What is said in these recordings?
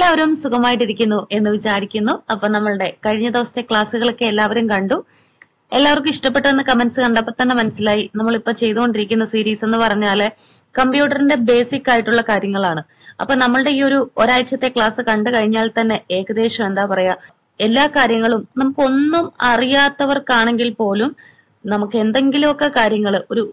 എല്ലാവരും സുഖമായിട്ടിരിക്കുന്നു എന്ന് വിചാരിക്കുന്നു. അപ്പൊ നമ്മളുടെ കഴിഞ്ഞ ദിവസത്തെ ക്ലാസ്സുകളൊക്കെ എല്ലാവരും കണ്ടു. എല്ലാവർക്കും ഇഷ്ടപ്പെട്ടെന്ന് കമന്റ്സ് കണ്ടപ്പോൾ തന്നെ മനസ്സിലായി. നമ്മളിപ്പോ ചെയ്തുകൊണ്ടിരിക്കുന്ന സീരീസ് എന്ന് പറഞ്ഞാല് കമ്പ്യൂട്ടറിന്റെ ബേസിക് ആയിട്ടുള്ള കാര്യങ്ങളാണ്. അപ്പൊ നമ്മളുടെ ഈ ഒരാഴ്ചത്തെ ക്ലാസ് കണ്ടു കഴിഞ്ഞാൽ തന്നെ ഏകദേശം എന്താ പറയാ, എല്ലാ കാര്യങ്ങളും നമുക്കൊന്നും അറിയാത്തവർക്കാണെങ്കിൽ പോലും നമുക്ക് എന്തെങ്കിലുമൊക്കെ കാര്യങ്ങൾ ഒരു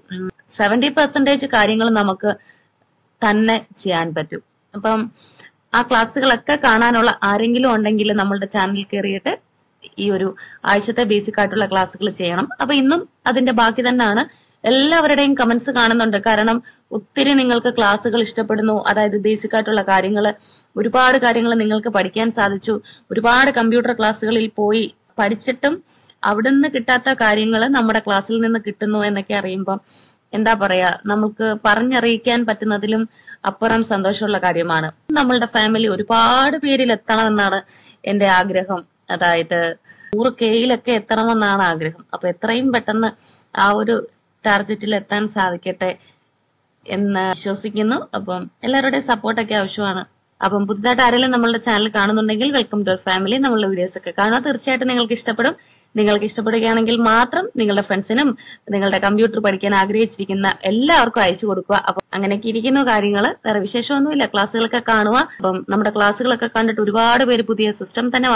70% കാര്യങ്ങൾ നമുക്ക് തന്നെ ചെയ്യാൻ പറ്റും. അപ്പം ആ ക്ലാസ്സുകളൊക്കെ കാണാനുള്ള ആരെങ്കിലും ഉണ്ടെങ്കിൽ നമ്മളുടെ ചാനൽ കയറിയിട്ട് ഈ ആഴ്ചത്തെ ബേസിക് ആയിട്ടുള്ള ക്ലാസ്സുകൾ ചെയ്യണം. അപ്പൊ ഇന്നും അതിന്റെ ബാക്കി തന്നെയാണ്. എല്ലാവരുടെയും കമന്റ്സ് കാണുന്നുണ്ട്. കാരണം ഒത്തിരി നിങ്ങൾക്ക് ക്ലാസ്സുകൾ ഇഷ്ടപ്പെടുന്നു. അതായത് ബേസിക് ആയിട്ടുള്ള ഒരുപാട് കാര്യങ്ങൾ നിങ്ങൾക്ക് പഠിക്കാൻ സാധിച്ചു. ഒരുപാട് കമ്പ്യൂട്ടർ ക്ലാസ്സുകളിൽ പോയി പഠിച്ചിട്ടും അവിടുന്ന് കിട്ടാത്ത കാര്യങ്ങൾ നമ്മുടെ ക്ലാസ്സിൽ നിന്ന് കിട്ടുന്നു എന്നൊക്കെ അറിയുമ്പം എന്താ പറയാ, നമുക്ക് പറഞ്ഞറിയിക്കാൻ പറ്റുന്നതിലും അപ്പുറം സന്തോഷമുള്ള കാര്യമാണ്. നമ്മളുടെ ഫാമിലി ഒരുപാട് പേരിൽ എത്തണമെന്നാണ് എന്റെ ആഗ്രഹം. അതായത് 100Kയിലൊക്കെ എത്തണമെന്നാണ് ആഗ്രഹം. അപ്പൊ എത്രയും പെട്ടെന്ന് ആ ടാർഗറ്റിൽ എത്താൻ സാധിക്കട്ടെ എന്ന് വിശ്വസിക്കുന്നു. അപ്പം എല്ലാവരുടെയും സപ്പോർട്ടൊക്കെ ആവശ്യമാണ്. അപ്പം പുതുതായിട്ട് ആരെങ്കിലും നമ്മളുടെ ചാനൽ കാണുന്നുണ്ടെങ്കിൽ വെൽക്കം ടു അവർ ഫാമിലി. നമ്മളുടെ വീഡിയോസ് ഒക്കെ കാണുക. തീർച്ചയായിട്ടും നിങ്ങൾക്ക് ഇഷ്ടപ്പെടും. നിങ്ങൾക്ക് ഇഷ്ടപ്പെടുകയാണെങ്കിൽ മാത്രം നിങ്ങളുടെ ഫ്രണ്ട്സിനും നിങ്ങളുടെ കമ്പ്യൂട്ടർ പഠിക്കാൻ ആഗ്രഹിച്ചിരിക്കുന്ന എല്ലാവർക്കും അയച്ചു കൊടുക്കുക. അപ്പം അങ്ങനെയൊക്കെ ഇരിക്കുന്നു കാര്യങ്ങൾ. വേറെ വിശേഷമൊന്നുമില്ല. ക്ലാസ്സുകളൊക്കെ കാണുക. അപ്പം നമ്മുടെ ക്ലാസ്സുകളൊക്കെ കണ്ടിട്ട് ഒരുപാട് പേര് പുതിയ സിസ്റ്റം തന്നെ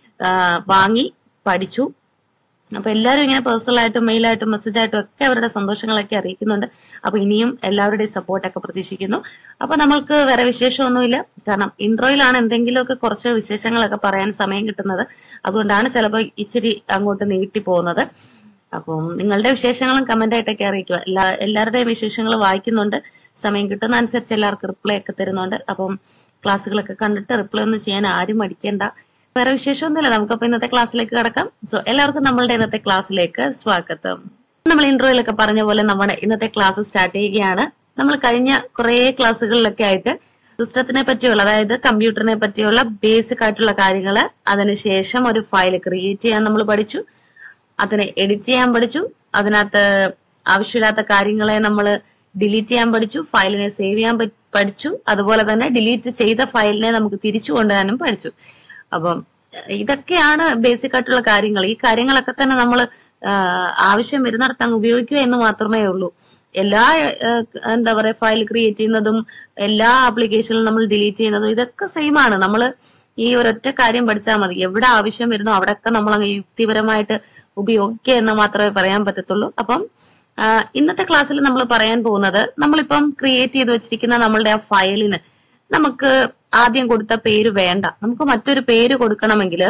വാങ്ങി പഠിച്ചു. അപ്പൊ എല്ലാവരും ഇങ്ങനെ പേഴ്സണലായിട്ടും മെയിലായിട്ടും മെസ്സേജായിട്ടും ഒക്കെ അവരുടെ സന്തോഷങ്ങളൊക്കെ അറിയിക്കുന്നുണ്ട്. അപ്പൊ ഇനിയും എല്ലാവരുടെയും സപ്പോർട്ടൊക്കെ പ്രതീക്ഷിക്കുന്നു. അപ്പൊ നമ്മൾക്ക് വേറെ വിശേഷമൊന്നുമില്ല. കാരണം ഇൻട്രോയിലാണ് എന്തെങ്കിലുമൊക്കെ കുറച്ച് വിശേഷങ്ങളൊക്കെ പറയാൻ സമയം കിട്ടുന്നത്. അതുകൊണ്ടാണ് ചിലപ്പോൾ ഇച്ചിരി അങ്ങോട്ട് നീട്ടി പോകുന്നത്. അപ്പം നിങ്ങളുടെ വിശേഷങ്ങളും കമന്റ് ആയിട്ടൊക്കെ അറിയിക്കുക. എല്ലാവരുടെയും വിശേഷങ്ങൾ വായിക്കുന്നുണ്ട്. സമയം കിട്ടുന്ന അനുസരിച്ച് എല്ലാവർക്കും റിപ്ലൈ ഒക്കെ തരുന്നുണ്ട്. അപ്പം ക്ലാസ്സുകളൊക്കെ കണ്ടിട്ട് റിപ്ലൈ ഒന്നും ചെയ്യാൻ ആരും മടിക്കേണ്ട. വേറെ വിശേഷമൊന്നുമില്ല. നമുക്കപ്പോ ഇന്നത്തെ ക്ലാസ്സിലേക്ക് കടക്കാം. സോ എല്ലാവർക്കും നമ്മളുടെ ഇന്നത്തെ ക്ലാസ്സിലേക്ക് സ്വാഗതം. നമ്മൾ ഇൻട്രോയിലൊക്കെ പറഞ്ഞ പോലെ നമ്മുടെ ഇന്നത്തെ ക്ലാസ് സ്റ്റാർട്ട് ചെയ്യുകയാണ്. നമ്മൾ കഴിഞ്ഞ കുറെ ക്ലാസ്സുകളിലൊക്കെ ആയിട്ട് സിസ്റ്റത്തിനെ പറ്റിയുള്ള, അതായത് കമ്പ്യൂട്ടറിനെ പറ്റിയുള്ള ബേസിക് ആയിട്ടുള്ള കാര്യങ്ങള്, അതിനുശേഷം ഒരു ഫയൽ ക്രിയേറ്റ് ചെയ്യാൻ നമ്മൾ പഠിച്ചു, അതിനെ എഡിറ്റ് ചെയ്യാൻ പഠിച്ചു, അതിനകത്ത് ആവശ്യമില്ലാത്ത കാര്യങ്ങളെ നമ്മൾ ഡിലീറ്റ് ചെയ്യാൻ പഠിച്ചു, ഫയലിനെ സേവ് ചെയ്യാൻ പഠിച്ചു, അതുപോലെ തന്നെ ഡിലീറ്റ് ചെയ്ത ഫയലിനെ നമുക്ക് തിരിച്ചു കൊണ്ടുവരാനും പഠിച്ചു. അപ്പം ഇതൊക്കെയാണ് ബേസിക് ആയിട്ടുള്ള കാര്യങ്ങൾ. ഈ കാര്യങ്ങളൊക്കെ തന്നെ നമ്മൾ ആവശ്യം വരുന്നിടത്ത് അങ്ങ് ഉപയോഗിക്കുക എന്ന് മാത്രമേ ഉള്ളൂ. എല്ലാ എന്താ പറയാ, ഫയൽ ക്രിയേറ്റ് ചെയ്യുന്നതും എല്ലാ ആപ്ലിക്കേഷനിലും നമ്മൾ ഡിലീറ്റ് ചെയ്യുന്നതും ഇതൊക്കെ സെയിം ആണ്. നമ്മൾ ഈ ഒരൊറ്റ കാര്യം പഠിച്ചാൽ മതി. എവിടെ ആവശ്യം വരുന്നോ അവിടെയൊക്കെ നമ്മൾ അങ്ങ് യുക്തിപരമായിട്ട് ഉപയോഗിക്കുക എന്ന് മാത്രമേ പറയാൻ പറ്റത്തുള്ളൂ. അപ്പം ഇന്നത്തെ ക്ലാസ്സിൽ നമ്മൾ പറയാൻ പോകുന്നത്, നമ്മളിപ്പം ക്രിയേറ്റ് ചെയ്ത് വെച്ചിരിക്കുന്ന നമ്മളുടെ ആ ഫയലിന് നമുക്ക് ആദ്യം കൊടുത്ത പേര് വേണ്ട, നമുക്ക് മറ്റൊരു പേര് കൊടുക്കണമെങ്കിൽ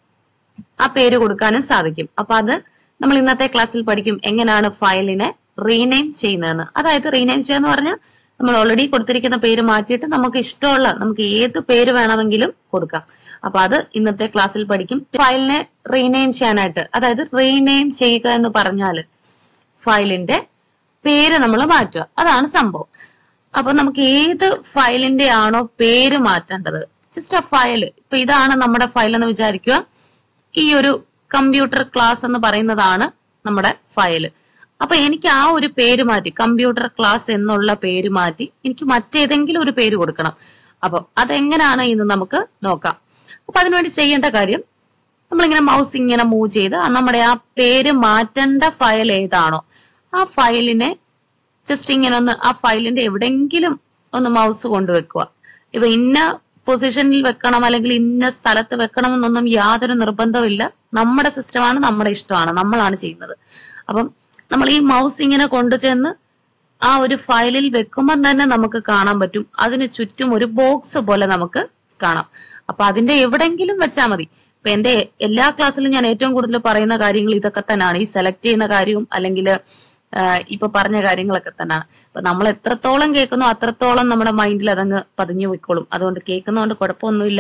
ആ പേര് കൊടുക്കാനും സാധിക്കും. അപ്പൊ അത് നമ്മൾ ഇന്നത്തെ ക്ലാസ്സിൽ പഠിക്കും, എങ്ങനെയാണ് ഫയലിനെ റീനെയിം ചെയ്യുന്നതെന്ന്. അതായത് റീനെയിം ചെയ്യാന്ന് പറഞ്ഞാൽ നമ്മൾ ഓൾറെഡി കൊടുത്തിരിക്കുന്ന പേര് മാറ്റിയിട്ട് നമുക്ക് ഇഷ്ടമുള്ള, നമുക്ക് ഏത് പേര് വേണമെങ്കിലും കൊടുക്കാം. അപ്പൊ അത് ഇന്നത്തെ ക്ലാസ്സിൽ പഠിക്കും. ഫയലിനെ റീനെയിം ചെയ്യാനായിട്ട്, അതായത് റീനെയിം ചെയ്യുക എന്ന് പറഞ്ഞാല് ഫയലിന്റെ പേര് നമ്മൾ മാറ്റുക, അതാണ് സംഭവം. അപ്പൊ നമുക്ക് ഏത് ഫയലിന്റെ ആണോ പേര് മാറ്റേണ്ടത്, ജസ്റ്റ് ആ ഫയൽ, ഇപ്പൊ ഇതാണ് നമ്മുടെ ഫയൽ എന്ന് വിചാരിക്കുക. ഈ കമ്പ്യൂട്ടർ ക്ലാസ് എന്ന് പറയുന്നതാണ് നമ്മുടെ ഫയൽ. അപ്പൊ എനിക്ക് ആ ഒരു പേര് മാറ്റി, കമ്പ്യൂട്ടർ ക്ലാസ് എന്നുള്ള പേര് മാറ്റി എനിക്ക് മറ്റേതെങ്കിലും ഒരു പേര് കൊടുക്കണം. അപ്പൊ അതെങ്ങനെയാണ് ഇന്ന് നമുക്ക് നോക്കാം. അപ്പൊ അതിനുവേണ്ടി ചെയ്യേണ്ട കാര്യം, നമ്മളിങ്ങനെ മൗസ് ഇങ്ങനെ മൂവ് ചെയ്ത് നമ്മുടെ ആ പേര് മാറ്റേണ്ട ഫയൽ ഏതാണോ ആ ഫയലിനെ ജസ്റ്റ് ഇങ്ങനെ ആ ഫയലിന്റെ എവിടെങ്കിലും ഒന്ന് മൗസ് കൊണ്ടുവെക്കുക. ഇപ്പൊ ഇന്ന പൊസിഷനിൽ വെക്കണം അല്ലെങ്കിൽ ഇന്ന സ്ഥലത്ത് വെക്കണം എന്നൊന്നും യാതൊരു നിർബന്ധമില്ല. നമ്മുടെ സിസ്റ്റമാണ്, നമ്മുടെ ഇഷ്ടമാണ്, നമ്മളാണ് ചെയ്യുന്നത്. അപ്പം നമ്മൾ ഈ മൗസ് ഇങ്ങനെ കൊണ്ടുചെന്ന് ആ ഒരു ഫയലിൽ വെക്കുമ്പോൾ തന്നെ നമുക്ക് കാണാൻ പറ്റും, അതിന് ചുറ്റും ഒരു ബോക്സ് പോലെ നമുക്ക് കാണാം. അപ്പൊ അതിന്റെ എവിടെങ്കിലും വെച്ചാൽ മതി. ഇപ്പൊ എന്റെ എല്ലാ ക്ലാസ്സിലും ഞാൻ ഏറ്റവും കൂടുതൽ പറയുന്ന കാര്യങ്ങൾ ഇതൊക്കെ തന്നെയാണ്. ഈ സെലക്ട് ചെയ്യുന്ന കാര്യവും അല്ലെങ്കിൽ ഇപ്പൊ പറഞ്ഞ കാര്യങ്ങളൊക്കെ തന്നെയാണ്. അപ്പൊ നമ്മൾ എത്രത്തോളം കേൾക്കുന്നോ അത്രത്തോളം നമ്മുടെ മൈൻഡിൽ അതങ്ങ് പതിഞ്ഞു പോയിക്കോളും. അതുകൊണ്ട് കേൾക്കുന്നതുകൊണ്ട് കുഴപ്പമൊന്നുമില്ല.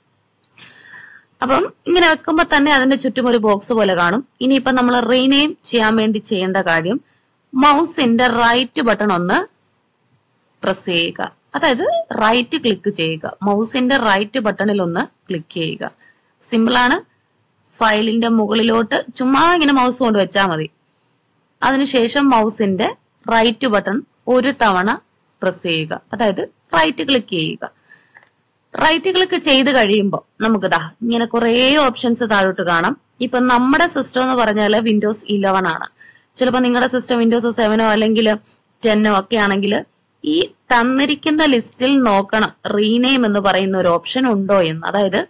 അപ്പം ഇങ്ങനെ വെക്കുമ്പോ തന്നെ അതിന്റെ ചുറ്റും ഒരു ബോക്സ് പോലെ കാണും. ഇനിയിപ്പൊ നമ്മൾ റീനെയിം ചെയ്യാൻ വേണ്ടി ചെയ്യേണ്ട കാര്യം, മൗസിന്റെ റൈറ്റ് ബട്ടൺ ഒന്ന് പ്രസ് ചെയ്യുക. അതായത് റൈറ്റ് ക്ലിക്ക് ചെയ്യുക. മൗസിന്റെ റൈറ്റ് ബട്ടണിൽ ഒന്ന് ക്ലിക്ക് ചെയ്യുക. സിമ്പിളാണ്. ഫയലിന്റെ മുകളിലോട്ട് ചുമ്മാ ഇങ്ങനെ മൗസ് കൊണ്ട് വെച്ചാൽ മതി. അതിനുശേഷം മൗസിന്റെ റൈറ്റ് ബട്ടൺ ഒരു തവണ പ്രസ് ചെയ്യുക. അതായത് റൈറ്റ് ക്ലിക്ക് ചെയ്യുക. റൈറ്റ് ക്ലിക്ക് ചെയ്ത് കഴിയുമ്പോൾ നമുക്ക് ഇങ്ങനെ കുറെ ഓപ്ഷൻസ് താഴോട്ട് കാണാം. ഇപ്പൊ നമ്മുടെ സിസ്റ്റം എന്ന് പറഞ്ഞാൽ വിൻഡോസ് 11 ആണ്. ചിലപ്പോൾ നിങ്ങളുടെ സിസ്റ്റം വിൻഡോസ് 7 അല്ലെങ്കിൽ 10 ഒക്കെ ആണെങ്കിൽ ഈ തന്നിരിക്കുന്ന ലിസ്റ്റിൽ നോക്കണം റീനെയിം എന്ന് പറയുന്ന ഒരു ഓപ്ഷൻ ഉണ്ടോ എന്ന്. അതായത്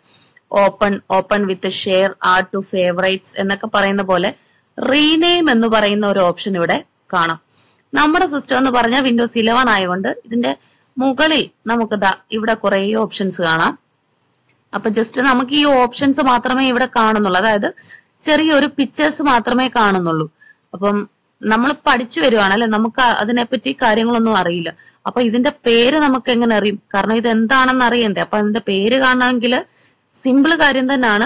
open with share add to favourites എന്നൊക്കെ പറയുന്ന പോലെ റീനെയിം എന്ന് പറയുന്ന ഒരു ഓപ്ഷൻ ഇവിടെ കാണാം. നമ്മുടെ സിസ്റ്റം എന്ന് പറഞ്ഞാൽ വിൻഡോസ് 11 ആയതുകൊണ്ട് ഇതിന്റെ മുകളിൽ നമുക്ക് ഇവിടെ കുറെ ഓപ്ഷൻസ് കാണാം. അപ്പൊ ജസ്റ്റ് നമുക്ക് ഈ ഓപ്ഷൻസ് മാത്രമേ ഇവിടെ കാണുന്നുള്ളൂ. അതായത് ചെറിയൊരു പിക്ചേഴ്സ് മാത്രമേ കാണുന്നുള്ളൂ. അപ്പം നമ്മൾ പഠിച്ചു വരുവാണ് അല്ലെ, നമുക്ക് അതിനെപ്പറ്റി കാര്യങ്ങളൊന്നും അറിയില്ല. അപ്പൊ ഇതിന്റെ പേര് നമുക്ക് എങ്ങനെ അറിയും? കാരണം ഇത് എന്താണെന്ന് അറിയണ്ടേ. അപ്പൊ അതിന്റെ പേര് കാണണമെങ്കിൽ സിമ്പിൾ കാര്യം തന്നെയാണ്.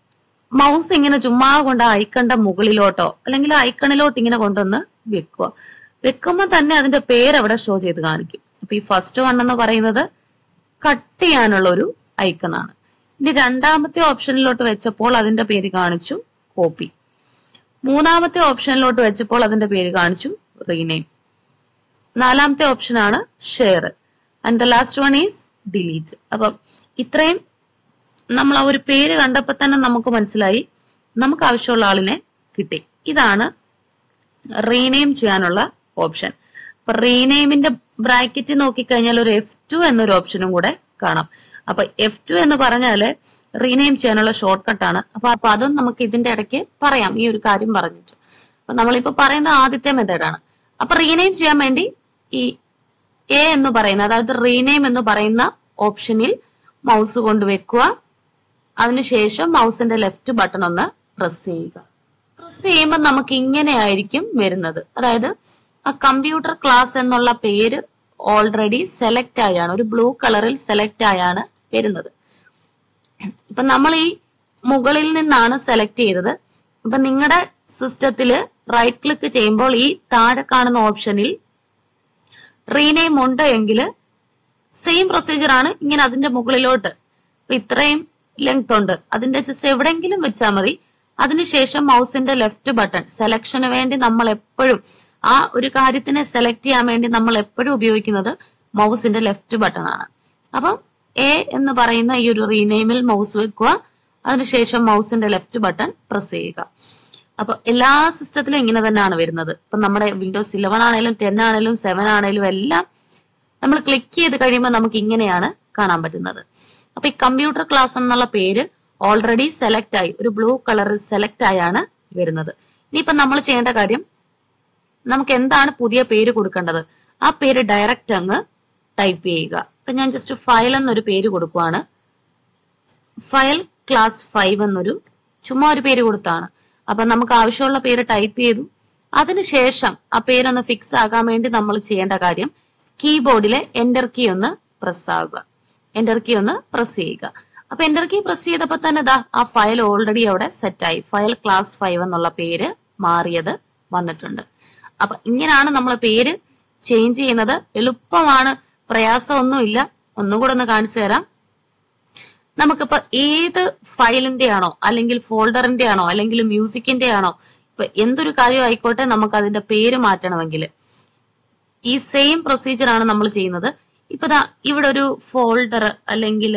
മൗസ് ഇങ്ങനെ ചുമ്മാ കൊണ്ട് ഐക്കണ്ട മുകളിലോട്ടോ അല്ലെങ്കിൽ ഐക്കണിലോട്ട് ഇങ്ങനെ കൊണ്ടുവന്ന് വെക്കുമ്പോ തന്നെ അതിന്റെ പേര് അവിടെ ഷോ ചെയ്ത് കാണിക്കും. അപ്പൊ ഈ ഫസ്റ്റ് വൺ എന്ന് പറയുന്നത് കട്ട് ചെയ്യാനുള്ള ഒരു ഐക്കണാണ്. ഇനി രണ്ടാമത്തെ ഓപ്ഷനിലോട്ട് വെച്ചപ്പോൾ അതിന്റെ പേര് കാണിച്ചു കോപ്പി. മൂന്നാമത്തെ ഓപ്ഷനിലോട്ട് വെച്ചപ്പോൾ അതിന്റെ പേര് കാണിച്ചു റീനെയിം. നാലാമത്തെ ഓപ്ഷനാണ് share and the last one is delete. അപ്പൊ ഇത്രയും നമ്മൾ ആ ഒരു പേര് കണ്ടപ്പോ തന്നെ നമുക്ക് മനസ്സിലായി നമുക്ക് ആവശ്യമുള്ള ആളിനെ കിട്ടി. ഇതാണ് റീനെയിം ചെയ്യാനുള്ള ഓപ്ഷൻ. അപ്പൊ റീനെയിമിന്റെ ബ്രാക്കറ്റ് നോക്കിക്കഴിഞ്ഞാൽ ഒരു F2 എന്നൊരു ഓപ്ഷനും കൂടെ കാണാം. അപ്പൊ F2 എന്ന് പറഞ്ഞാല് റീനെയിം ചെയ്യാനുള്ള ഷോർട്ട് കട്ടാണ്. അപ്പൊ അതും നമുക്ക് ഇതിന്റെ ഇടയ്ക്ക് പറയാം ഈ ഒരു കാര്യം പറഞ്ഞിട്ട്. അപ്പൊ നമ്മളിപ്പോ പറയുന്ന ആദ്യത്തെ മെത്തേഡാണ്. അപ്പൊ റീനെയിം ചെയ്യാൻ വേണ്ടി ഈ A എന്ന് പറയുന്ന അതായത് റീനെയിം എന്ന് പറയുന്ന ഓപ്ഷനിൽ മൗസ് കൊണ്ടുവെക്കുക. അതിനുശേഷം മൗസിന്റെ ലെഫ്റ്റ് ബട്ടൺ ഒന്ന് പ്രസ് ചെയ്യുക. പ്രസ് ചെയ്യുമ്പോൾ നമുക്ക് ഇങ്ങനെയായിരിക്കും വരുന്നത്. അതായത് ആ കമ്പ്യൂട്ടർ ക്ലാസ് എന്നുള്ള പേര് ഓൾറെഡി സെലക്ട് ആയാണ് ഒരു ബ്ലൂ കളറിൽ സെലക്ട് ആയാണ് വരുന്നത്. ഇപ്പൊ നമ്മൾ ഈ മുകളിൽ നിന്നാണ് സെലക്ട് ചെയ്തത്. ഇപ്പൊ നിങ്ങളുടെ സിസ്റ്റത്തില് റൈറ്റ് ക്ലിക്ക് ചെയ്യുമ്പോൾ ഈ താഴെ കാണുന്ന ഓപ്ഷനിൽ റീനെയിം ഉണ്ട് എങ്കിൽ സെയിം പ്രൊസീജിയർ ആണ് ഇങ്ങനെ അതിന്റെ മുകളിലോട്ട്. ഇപ്പൊ ഇത്രയും ലെങ്ത് ഉണ്ട്, അതിന്റെ ജസ്റ്റ് എവിടെയെങ്കിലും വെച്ചാൽ മതി. അതിനുശേഷം മൗസിന്റെ ലെഫ്റ്റ് ബട്ടൺ സെലക്ഷന് വേണ്ടി നമ്മൾ എപ്പോഴും ആ ഒരു കാര്യത്തിനെ സെലക്ട് ചെയ്യാൻ വേണ്ടി നമ്മൾ എപ്പോഴും ഉപയോഗിക്കുന്നത് മൗസിന്റെ ലെഫ്റ്റ് ബട്ടൺ ആണ്. അപ്പം A എന്ന് പറയുന്ന ഈ ഒരു റീനെയിമിൽ മൗസ് വെക്കുക. അതിനുശേഷം മൗസിന്റെ ലെഫ്റ്റ് ബട്ടൺ പ്രസ് ചെയ്യുക. അപ്പൊ എല്ലാ സിസ്റ്റത്തിലും ഇങ്ങനെ തന്നെയാണ് വരുന്നത്. ഇപ്പൊ നമ്മുടെ വിൻഡോസ് 11 ആണെങ്കിലും 10 ആണെങ്കിലും 7 ആണെങ്കിലും എല്ലാം നമ്മൾ ക്ലിക്ക് ചെയ്ത് കഴിയുമ്പോൾ നമുക്ക് ഇങ്ങനെയാണ് കാണാൻ പറ്റുന്നത്. അപ്പൊ ഈ കമ്പ്യൂട്ടർ ക്ലാസ് എന്നുള്ള പേര് ഓൾറെഡി സെലക്ട് ആയി ഒരു ബ്ലൂ കളറിൽ സെലക്ട് ആയാണ് വരുന്നത്. ഇനിയിപ്പൊ നമ്മൾ ചെയ്യേണ്ട കാര്യം നമുക്ക് എന്താണ് പുതിയ പേര് കൊടുക്കേണ്ടത്, ആ പേര് ഡയറക്റ്റ് അങ്ങ് ടൈപ്പ് ചെയ്യുക. അപ്പൊ ഞാൻ ജസ്റ്റ് ഫയൽ എന്നൊരു പേര് കൊടുക്കുവാണ്. ഫയൽ ക്ലാസ് 5 എന്നൊരു ചുമ്മാ ഒരു പേര് കൊടുത്താണ്. അപ്പൊ നമുക്ക് ആവശ്യമുള്ള പേര് ടൈപ്പ് ചെയ്തു. അതിനുശേഷം ആ പേരൊന്ന് ഫിക്സ് ആകാൻ വേണ്ടി നമ്മൾ ചെയ്യേണ്ട കാര്യം കീബോർഡിലെ എന്റർ കീ ഒന്ന് പ്രസ് ആവുക. എന്റർ കീ ഒന്ന് പ്രസ് ചെയ്യുക. അപ്പൊ എന്റർ കീ പ്രസ് ചെയ്തപ്പോ തന്നെ ആ ഫയൽ ഓൾറെഡി അവിടെ സെറ്റായി. ഫയൽ ക്ലാസ് 5 എന്നുള്ള പേര് മാറിയത് വന്നിട്ടുണ്ട്. അപ്പൊ ഇങ്ങനെയാണ് നമ്മൾ പേര് ചേഞ്ച് ചെയ്യുന്നത്. എളുപ്പമാണ്, പ്രയാസമൊന്നുമില്ല. ഒന്നുകൂടെ ഒന്ന് കാണിച്ചു തരാം. നമുക്കിപ്പോ ഏത് ഫയലിന്റെ ആണോ അല്ലെങ്കിൽ ഫോൾഡറിന്റെ ആണോ അല്ലെങ്കിൽ മ്യൂസിക്കിന്റെ ആണോ ഇപ്പൊ എന്തൊരു കാര്യം ആയിക്കോട്ടെ നമുക്ക് അതിന്റെ പേര് മാറ്റണമെങ്കിൽ ഈ സെയിം പ്രൊസീജിയർ ആണ് നമ്മൾ ചെയ്യുന്നത്. ഇപ്പൊ ഇവിടെ ഒരു ഫോൾഡർ അല്ലെങ്കിൽ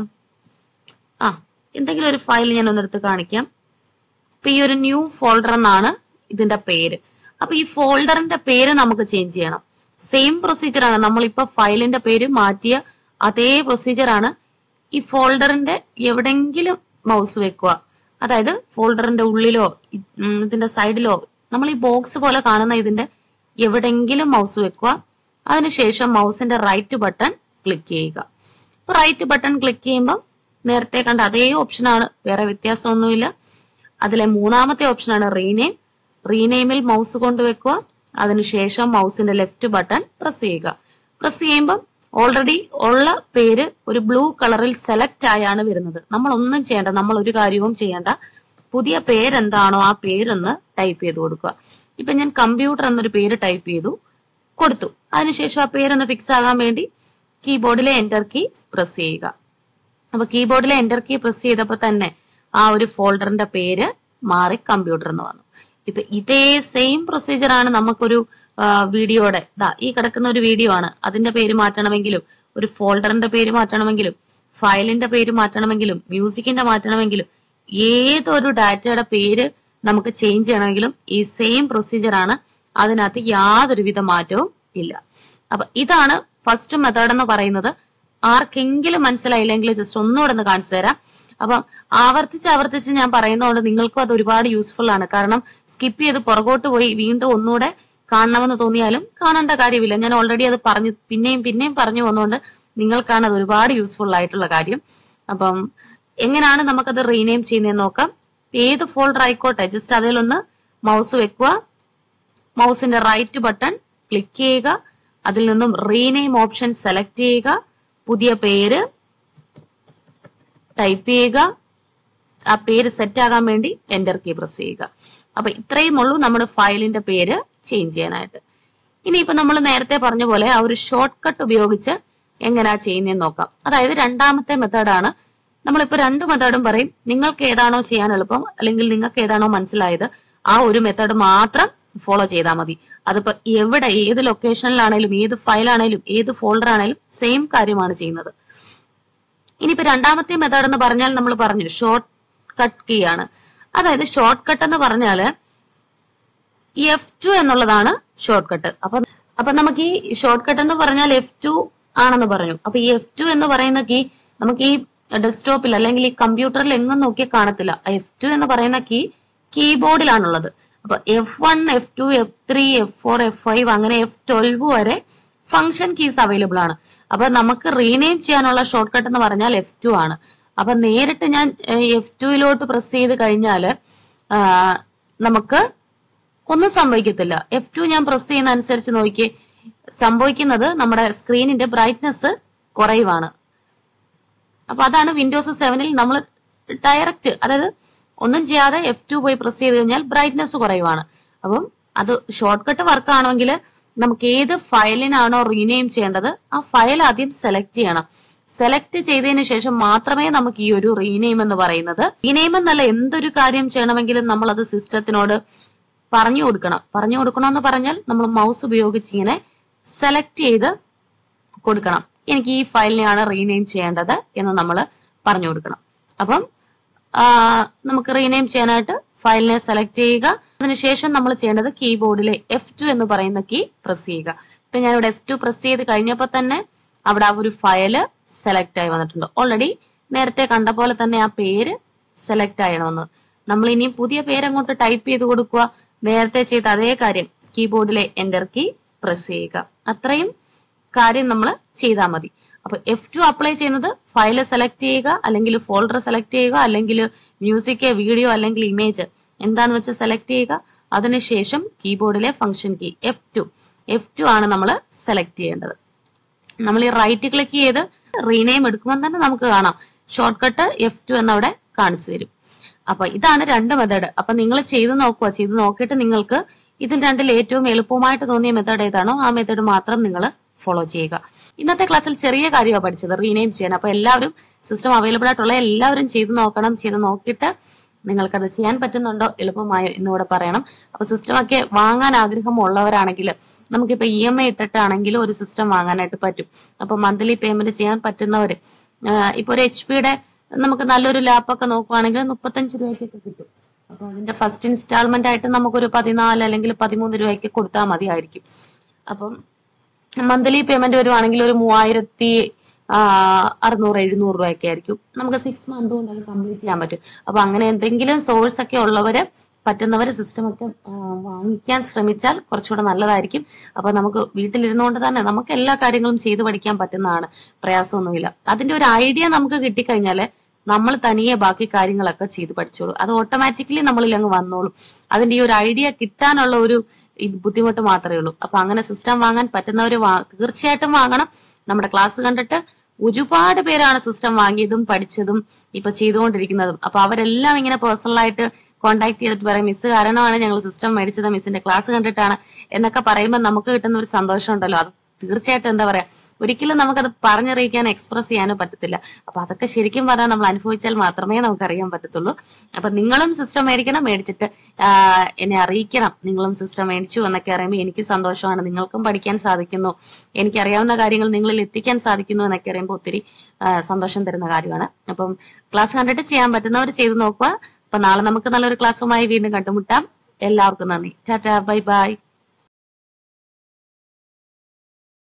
എന്തെങ്കിലും ഒരു ഫയൽ ഞാൻ ഒന്നെടുത്ത് കാണിക്കാം. ഇപ്പൊ ഈ ഒരു ന്യൂ ഫോൾഡർ എന്നാണ് ഇതിന്റെ പേര്. അപ്പൊ ഈ ഫോൾഡറിന്റെ പേര് നമുക്ക് ചേഞ്ച് ചെയ്യണം. സെയിം പ്രൊസീജിയർ ആണ്. നമ്മളിപ്പോ ഫയലിന്റെ പേര് മാറ്റിയ അതേ പ്രൊസീജിയർ ആണ്. ഈ ഫോൾഡറിന്റെ എവിടെങ്കിലും മൗസ് വെക്കുക. അതായത് ഫോൾഡറിന്റെ ഉള്ളിലോ ഇതിന്റെ സൈഡിലോ നമ്മൾ ഈ ബോക്സ് പോലെ കാണുന്ന ഇതിന്റെ എവിടെങ്കിലും മൗസ് വെക്കുക. അതിനുശേഷം മൗസിന്റെ റൈറ്റ് ബട്ടൺ ക്ലിക്ക് ചെയ്യുക. റൈറ്റ് ബട്ടൺ ക്ലിക്ക് ചെയ്യുമ്പോൾ നേരത്തെ കണ്ട അതേ ഓപ്ഷനാണ്, വേറെ വ്യത്യാസമൊന്നുമില്ല. അതിലെ മൂന്നാമത്തെ ഓപ്ഷനാണ് റീനെയിം. റീനെയിമിൽ മൗസ് കൊണ്ടുവെക്കുക. അതിനുശേഷം മൗസിന്റെ ലെഫ്റ്റ് ബട്ടൺ പ്രസ് ചെയ്യുക. പ്രസ് ചെയ്യുമ്പോൾ ഓൾറെഡി ഉള്ള പേര് ഒരു ബ്ലൂ കളറിൽ സെലക്ട് ആയാണ് വരുന്നത്. നമ്മൾ ഒന്നും ചെയ്യേണ്ട, നമ്മൾ ഒരു കാര്യവും ചെയ്യേണ്ട. പുതിയ പേരെന്താണോ ആ പേരൊന്ന് ടൈപ്പ് ചെയ്ത് കൊടുക്കുക. ഇപ്പൊ ഞാൻ കമ്പ്യൂട്ടർ എന്നൊരു പേര് ടൈപ്പ് ചെയ്തു കൊടുത്തു. അതിനുശേഷം ആ പേരൊന്ന് ഫിക്സ് ആകാൻ വേണ്ടി കീബോർഡിലെ എന്റർ കീ പ്രസ് ചെയ്യുക. അപ്പൊ കീബോർഡിലെ എന്റർ കീ പ്രസ് ചെയ്തപ്പോ തന്നെ ആ ഒരു ഫോൾഡറിന്റെ പേര് മാറി കമ്പ്യൂട്ടർ എന്ന് വന്നു. ഇപ്പൊ ഇതേ സെയിം പ്രൊസീജിയർ ആണ് നമുക്കൊരു വീഡിയോയുടെ ഈ കിടക്കുന്ന ഒരു വീഡിയോ ആണ്. അതിന്റെ പേര് മാറ്റണമെങ്കിലും ഒരു ഫോൾഡറിന്റെ പേര് മാറ്റണമെങ്കിലും ഫയലിന്റെ പേര് മാറ്റണമെങ്കിലും മ്യൂസിക്കിന്റെ മാറ്റണമെങ്കിലും ഏതൊരു ഡാറ്റയുടെ പേര് നമുക്ക് ചേഞ്ച് ചെയ്യണമെങ്കിലും ഈ സെയിം പ്രൊസീജിയർ ആണ്. അതിനകത്ത് യാതൊരുവിധ മാറ്റവും ഇല്ല. അപ്പൊ ഇതാണ് ഫസ്റ്റ് മെത്തേഡ് എന്ന് പറയുന്നത്. ആർക്കെങ്കിലും മനസ്സിലായില്ലെങ്കിൽ ജസ്റ്റ് ഒന്നുകൂടെ ഒന്ന് കാണിച്ചു തരാം. അപ്പം ആവർത്തിച്ച് ഞാൻ പറയുന്നതുകൊണ്ട് നിങ്ങൾക്കും അത് ഒരുപാട് യൂസ്ഫുൾ ആണ്. കാരണം സ്കിപ്പ് ചെയ്ത് പുറകോട്ട് പോയി വീണ്ടും ഒന്നുകൂടെ കാണണമെന്ന് തോന്നിയാലും കാണേണ്ട കാര്യമില്ല. ഞാൻ ഓൾറെഡി അത് പറഞ്ഞു പിന്നെയും പറഞ്ഞു വന്നുകൊണ്ട് നിങ്ങൾക്കാണ് അത് ഒരുപാട് യൂസ്ഫുൾ ആയിട്ടുള്ള കാര്യം. അപ്പം എങ്ങനെയാണ് നമുക്കത് റീനെയിം ചെയ്യുന്നതെന്ന് നോക്കാം. ഏത് ഫോൾഡർ ആയിക്കോട്ടെ, ജസ്റ്റ് അതിലൊന്ന് മൗസ് വെക്കുക, മൗസിന്റെ റൈറ്റ് ബട്ടൺ ക്ലിക്ക് ചെയ്യുക, അതിൽ നിന്നും റീനെയിം ഓപ്ഷൻ സെലക്ട് ചെയ്യുക, പുതിയ പേര് ടൈപ്പ് ചെയ്യുക, ആ പേര് സെറ്റ് ആകാൻ വേണ്ടി എന്റർ കീ പ്രസ് ചെയ്യുക. അപ്പൊ ഇത്രയും ഉള്ളൂ നമ്മുടെ ഫയലിന്റെ പേര് ചേഞ്ച് ചെയ്യാനായിട്ട്. ഇനിയിപ്പോ നമ്മൾ നേരത്തെ പറഞ്ഞ പോലെ ആ ഒരു ഷോർട്ട് കട്ട് ഉപയോഗിച്ച് എങ്ങനെയാ ചെയ്യുന്നതെന്ന് നോക്കാം. അതായത് രണ്ടാമത്തെ മെത്തേഡാണ്. നമ്മളിപ്പോ രണ്ട് മെത്തേഡും പറയും. നിങ്ങൾക്ക് ഏതാണോ ചെയ്യാൻ എളുപ്പം അല്ലെങ്കിൽ നിങ്ങൾക്ക് ഏതാണോ മനസ്സിലായത് ആ ഒരു മെത്തേഡ് മാത്രം ഫോളോ ചെയ്താൽ മതി. അതിപ്പോ എവിടെ ഏത് ലൊക്കേഷനിലാണേലും ഏത് ഫയലാണേലും ഏത് ഫോൾഡർ ആണേലും സെയിം കാര്യമാണ് ചെയ്യുന്നത്. ഇനിയിപ്പോ രണ്ടാമത്തെ മെത്തേഡ് എന്ന് പറഞ്ഞാൽ നമ്മൾ പറഞ്ഞു ഷോർട്ട് കട്ട് കീ ആണ്. അതായത് ഷോർട്ട് കട്ട് എന്ന് പറഞ്ഞാല് F2 എന്നുള്ളതാണ് ഷോർട്ട് കട്ട്. അപ്പൊ നമുക്ക് ഈ ഷോർട്ട് കട്ട് എന്ന് പറഞ്ഞാൽ F2 ആണെന്ന് പറഞ്ഞു. അപ്പൊ ഈ F2 എന്ന് പറയുന്ന കീ നമുക്ക് ഈ ഡെസ്ക്ടോപ്പിൽ അല്ലെങ്കിൽ ഈ കമ്പ്യൂട്ടറിൽ എങ്ങും നോക്കിയാൽ കാണത്തില്ല. F2 എന്ന് പറയുന്ന കീബോർഡിലാണുള്ളത്. അപ്പൊ F1, F2, F3, F4, F5 അങ്ങനെ F12 വരെ ഫംഗ്ഷൻ കീസ് അവൈലബിൾ ആണ്. അപ്പൊ നമുക്ക് റീനെയിം ചെയ്യാനുള്ള ഷോർട്ട് കട്ട് എന്ന് പറഞ്ഞാൽ F2 ആണ്. അപ്പൊ നേരിട്ട് ഞാൻ F2 പ്രസ് ചെയ്ത് കഴിഞ്ഞാല് നമുക്ക് ഒന്നും സംഭവിക്കത്തില്ല. F2 ഞാൻ പ്രസ് ചെയ്യുന്ന അനുസരിച്ച് നോക്കി സംഭവിക്കുന്നത് നമ്മുടെ സ്ക്രീനിന്റെ ബ്രൈറ്റ്നെസ് കുറയുവാണ്. അപ്പൊ അതാണ് വിൻഡോസ് 7-ൽ നമ്മൾ ഡയറക്റ്റ്, അതായത് ഒന്നും ചെയ്യാതെ F2 പോയി പ്രസ് ചെയ്ത് കഴിഞ്ഞാൽ ബ്രൈറ്റ്നെസ് കുറയുവാണ്. അപ്പം അത് ഷോർട്ട് കട്ട് വർക്ക് ആണെങ്കിൽ നമുക്ക് ഏത് ഫയലിനാണോ റീനെയിം ചെയ്യേണ്ടത് ആ ഫയൽ ആദ്യം സെലക്ട് ചെയ്യണം. സെലക്ട് ചെയ്തതിന് ശേഷം മാത്രമേ നമുക്ക് ഈ ഒരു റീനെയിം എന്ന് പറയുന്നത്, റീനെയിം എന്നല്ല എന്തൊരു കാര്യം ചെയ്യണമെങ്കിലും നമ്മൾ അത് സിസ്റ്റത്തിനോട് പറഞ്ഞു കൊടുക്കണമെന്ന് പറഞ്ഞാൽ നമ്മൾ മൗസ് ഉപയോഗിച്ച് ഇങ്ങനെ സെലക്ട് ചെയ്ത് കൊടുക്കണം. എനിക്ക് ഈ ഫയലിനെയാണ് റീനെയിം ചെയ്യേണ്ടത് എന്ന് നമ്മൾ പറഞ്ഞു കൊടുക്കണം. അപ്പം നമുക്ക് റീനെയിം ചെയ്യാനായിട്ട് ഫയലിനെ സെലക്ട് ചെയ്യുക. അതിനുശേഷം നമ്മൾ ചെയ്യേണ്ടത് കീബോർഡിലെ F2 എന്ന് പറയുന്ന കീ പ്രസ് ചെയ്യുക. ഇപ്പൊ ഞാൻ ഇവിടെ F2 പ്രസ് ചെയ്ത് കഴിഞ്ഞപ്പോൾ തന്നെ അവിടെ ആ ഒരു ഫയല് സെലക്ട് ആയി വന്നിട്ടുണ്ട്. ഓൾറെഡി നേരത്തെ കണ്ട പോലെ തന്നെ ആ പേര് സെലക്ട് ആയണമെന്ന്. നമ്മൾ ഇനി പുതിയ പേര് അങ്ങോട്ട് ടൈപ്പ് ചെയ്ത് കൊടുക്കുക. നേരത്തെ ചെയ്ത അതേ കാര്യം കീബോർഡിലെ എന്റർ കീ പ്രസ് ചെയ്യുക. അത്രയും കാര്യം നമ്മൾ ചെയ്താൽ മതി. അപ്പൊ F2 അപ്ലൈ ചെയ്യുന്നത് ഫയല് സെലക്ട് ചെയ്യുക, അല്ലെങ്കിൽ ഫോൾഡർ സെലക്ട് ചെയ്യുക, അല്ലെങ്കിൽ മ്യൂസിക്, വീഡിയോ, അല്ലെങ്കിൽ ഇമേജ് എന്താന്ന് വെച്ച് സെലക്ട് ചെയ്യുക. അതിനുശേഷം കീബോർഡിലെ ഫംഗ്ഷൻ കീ F2 ആണ് നമ്മൾ സെലക്ട് ചെയ്യേണ്ടത്. നമ്മൾ ഈ റൈറ്റ് ക്ലിക്ക് ചെയ്ത് റീനെയിം എടുക്കുമ്പോൾ തന്നെ നമുക്ക് കാണാം ഷോർട്ട് കട്ട് F2 എന്നവിടെ കാണിച്ചു തരും. അപ്പൊ ഇതാണ് രണ്ട് മെത്തേഡ്. അപ്പൊ നിങ്ങൾ ചെയ്ത് നോക്കുക. ചെയ്ത് നോക്കിയിട്ട് നിങ്ങൾക്ക് ഇതിൽ രണ്ടിൽ ഏറ്റവും എളുപ്പമായിട്ട് തോന്നിയ മെത്തേഡ് ഏതാണോ ആ മെത്തേഡ് മാത്രം നിങ്ങൾ ഫോളോ ചെയ്യുക. ഇന്നത്തെ ക്ലാസ്സിൽ ചെറിയ കാര്യമാണ് പഠിച്ചത്, റീനെയിം ചെയ്യാൻ. അപ്പൊ എല്ലാവരും സിസ്റ്റം അവൈലബിൾ ആയിട്ടുള്ള എല്ലാവരും ചെയ്ത് നോക്കണം. ചെയ്ത് നോക്കിയിട്ട് നിങ്ങൾക്കത് ചെയ്യാൻ പറ്റുന്നുണ്ടോ, എളുപ്പമായോ എന്നിവിടെ പറയണം. അപ്പൊ സിസ്റ്റം ഒക്കെ വാങ്ങാൻ ആഗ്രഹമുള്ളവരാണെങ്കിൽ നമുക്കിപ്പോ EMI ഇട്ടിട്ടാണെങ്കിൽ ഒരു സിസ്റ്റം വാങ്ങാനായിട്ട് പറ്റും. അപ്പൊ മന്ത്ലി പേയ്മെന്റ് ചെയ്യാൻ പറ്റുന്നവര് ഇപ്പൊ ഒരു HP-യുടെ നമുക്ക് നല്ലൊരു ലാപ്പൊക്കെ നോക്കുവാണെങ്കിൽ 35 രൂപയ്ക്കൊക്കെ കിട്ടും. അപ്പൊ അതിന്റെ ഫസ്റ്റ് ഇൻസ്റ്റാൾമെന്റ് ആയിട്ട് നമുക്കൊരു 14 അല്ലെങ്കിൽ 13 രൂപയ്ക്ക് കൊടുത്താൽ മതിയായിരിക്കും. അപ്പം മന്ത്ലി പേയ്മെന്റ് വരുവാണെങ്കിൽ ഒരു 3600-700 രൂപയൊക്കെ ആയിരിക്കും. നമുക്ക് 6 മന്ത് കൊണ്ട് അത് കംപ്ലീറ്റ് ചെയ്യാൻ പറ്റും. അപ്പൊ അങ്ങനെ എന്തെങ്കിലും സോഴ്സ് ഒക്കെ ഉള്ളവര് പറ്റുന്നവര് സിസ്റ്റം ഒക്കെ വാങ്ങിക്കാൻ ശ്രമിച്ചാൽ കുറച്ചുകൂടെ നല്ലതായിരിക്കും. അപ്പൊ നമുക്ക് വീട്ടിലിരുന്നുകൊണ്ട് തന്നെ നമുക്ക് എല്ലാ കാര്യങ്ങളും ചെയ്തു പഠിക്കാൻ പറ്റുന്നതാണ്, പ്രയാസമൊന്നുമില്ല. അതിന്റെ ഒരു ഐഡിയ നമുക്ക് കിട്ടിക്കഴിഞ്ഞാല് നമ്മൾ തനിയെ ബാക്കി കാര്യങ്ങളൊക്കെ ചെയ്ത് പഠിച്ചോളൂ. അത് ഓട്ടോമാറ്റിക്കലി നമ്മളിൽ അങ്ങ് വന്നോളും. അതിന്റെ ഈ ഒരു ഐഡിയ കിട്ടാനുള്ള ഒരു ബുദ്ധിമുട്ട് മാത്രമേ ഉള്ളൂ. അപ്പൊ അങ്ങനെ സിസ്റ്റം വാങ്ങാൻ പറ്റുന്നവര് തീർച്ചയായിട്ടും വാങ്ങണം. നമ്മുടെ ക്ലാസ് കണ്ടിട്ട് ഒരുപാട് പേരാണ് സിസ്റ്റം വാങ്ങിയതും പഠിച്ചതും ഇപ്പൊ ചെയ്തുകൊണ്ടിരിക്കുന്നതും. അപ്പൊ അവരെല്ലാം ഇങ്ങനെ പേഴ്സണലായിട്ട് കോൺടാക്ട് ചെയ്തിട്ട് പറയും, മിസ് കാരണമാണ് ഞങ്ങൾ സിസ്റ്റം മേടിച്ചത്, മിസ്സിന്റെ ക്ലാസ് കണ്ടിട്ടാണ് എന്നൊക്കെ പറയുമ്പോൾ നമുക്ക് കിട്ടുന്ന ഒരു സന്തോഷം ഉണ്ടല്ലോ, അത് തീർച്ചയായിട്ടും എന്താ പറയാ, ഒരിക്കലും നമുക്കത് പറഞ്ഞറിയിക്കാൻ എക്സ്പ്രസ് ചെയ്യാനോ പറ്റത്തില്ല. അപ്പൊ അതൊക്കെ ശരിക്കും പറഞ്ഞാൽ നമ്മൾ അനുഭവിച്ചാൽ മാത്രമേ നമുക്ക് അറിയാൻ പറ്റത്തുള്ളൂ. അപ്പൊ നിങ്ങളും സിസ്റ്റം മേടിക്കണം, മേടിച്ചിട്ട് എന്നെ അറിയിക്കണം നിങ്ങളും സിസ്റ്റം മേടിച്ചു എന്നൊക്കെ അറിയുമ്പോൾ എനിക്ക് സന്തോഷമാണ്. നിങ്ങൾക്കും പഠിക്കാൻ സാധിക്കുന്നു, എനിക്കറിയാവുന്ന കാര്യങ്ങൾ നിങ്ങളിൽ എത്തിക്കാൻ സാധിക്കുന്നു എന്നൊക്കെ അറിയുമ്പോൾ ഒത്തിരി സന്തോഷം തരുന്ന കാര്യമാണ്. അപ്പം ക്ലാസ് കണ്ടിട്ട് ചെയ്യാൻ പറ്റുന്നവർ ചെയ്ത് നോക്കുക. അപ്പൊ നാളെ നമുക്ക് നല്ലൊരു ക്ലാസ്സുമായി വീണ്ടും കണ്ടുമുട്ടാം. എല്ലാവർക്കും നന്ദി. Tata, bye by.